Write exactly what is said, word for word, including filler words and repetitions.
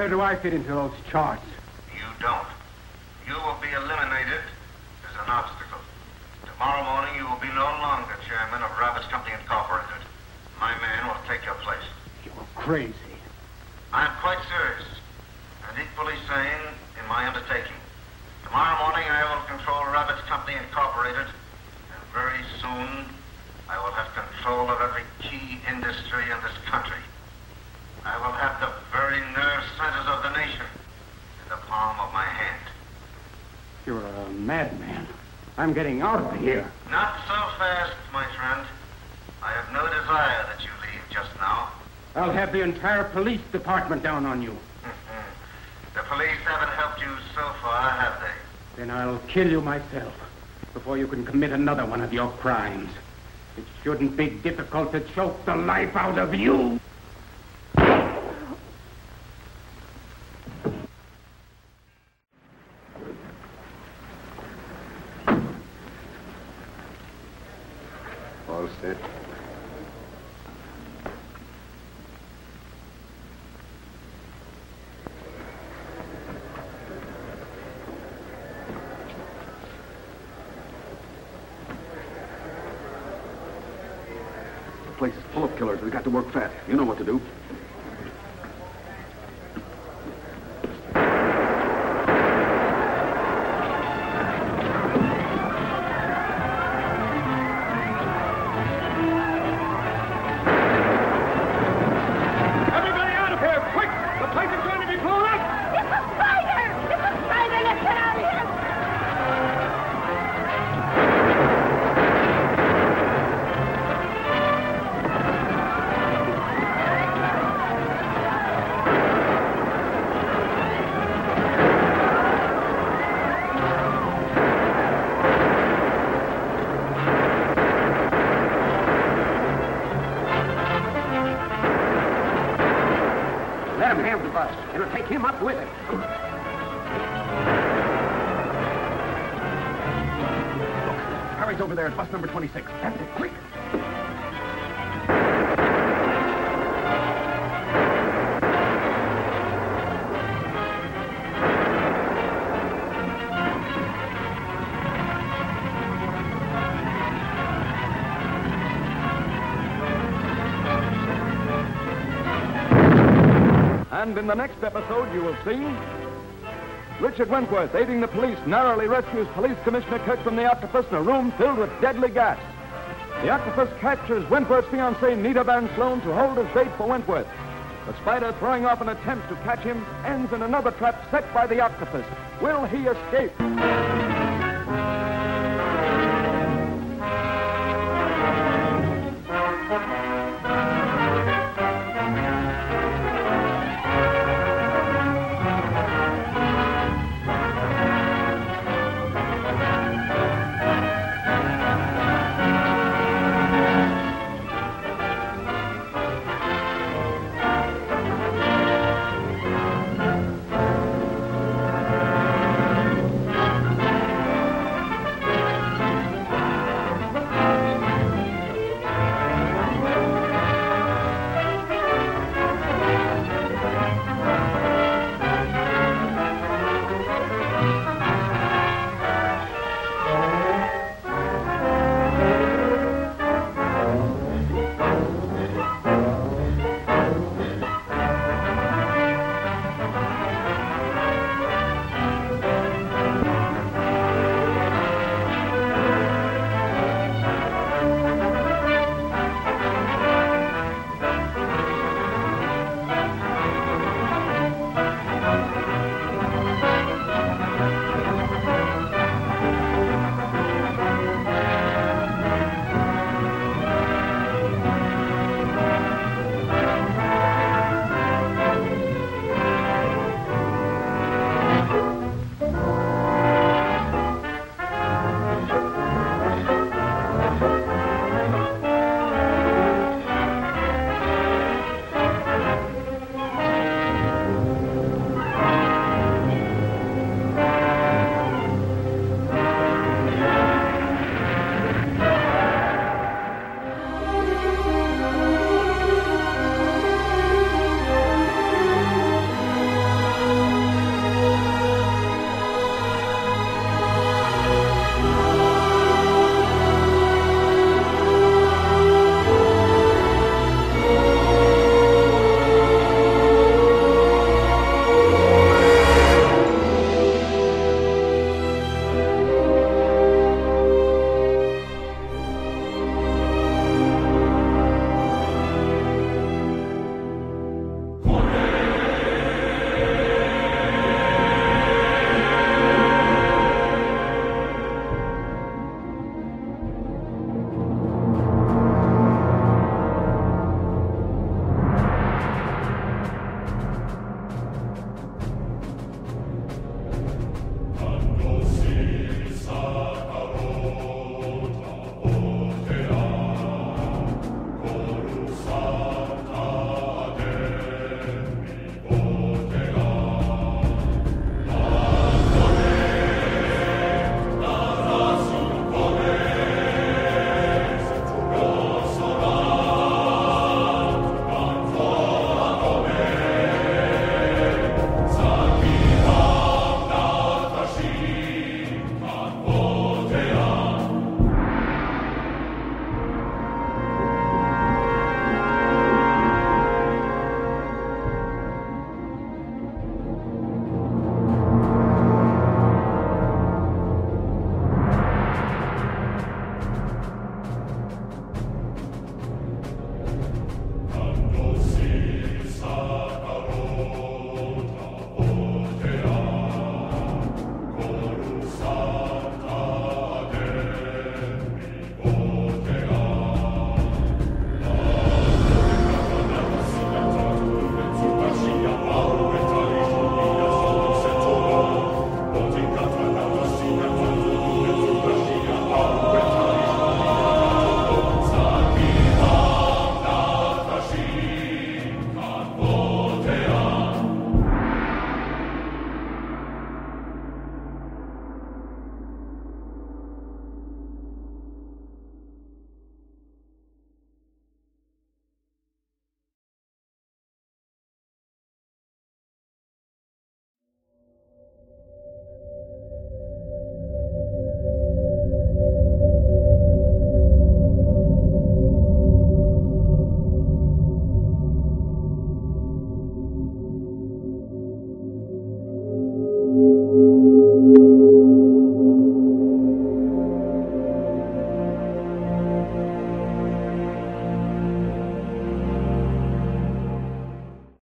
where do I fit into those charts? You don't. You will be eliminated as an obstacle. Tomorrow morning, you will be no longer chairman of Rabbit's Company Incorporated. My man will take your place. You're crazy. I'm quite serious and equally sane in my undertaking. Tomorrow morning, I will control Rabbit's Company Incorporated, and very soon, I will have control of every key industry in this country. I will have the very nerve centers of the nation in the palm of my hand. You're a madman. I'm getting out of here. Not so fast, my friend. I have no desire that you leave just now. I'll have the entire police department down on you. The police haven't helped you so far, have they? Then I'll kill you myself before you can commit another one of your crimes. It shouldn't be difficult to choke the life out of you. All set. The place is full of killers. We've got to work fast. You know what to do. Everybody out of here, quick! The place is going to be blown up! It's a spider! It's a spider! Let's get out of here! Let him have the bus. It'll take him up with it. Harry's over there at bus number twenty-six. That's it. Quick. And in the next episode, you will see Richard Wentworth, aiding the police, narrowly rescues Police Commissioner Kirk from the octopus in a room filled with deadly gas. The octopus captures Wentworth's fiancée, Nita Van Sloan, to hold as bait for Wentworth. The spider, throwing off an attempt to catch him, ends in another trap set by the octopus. Will he escape?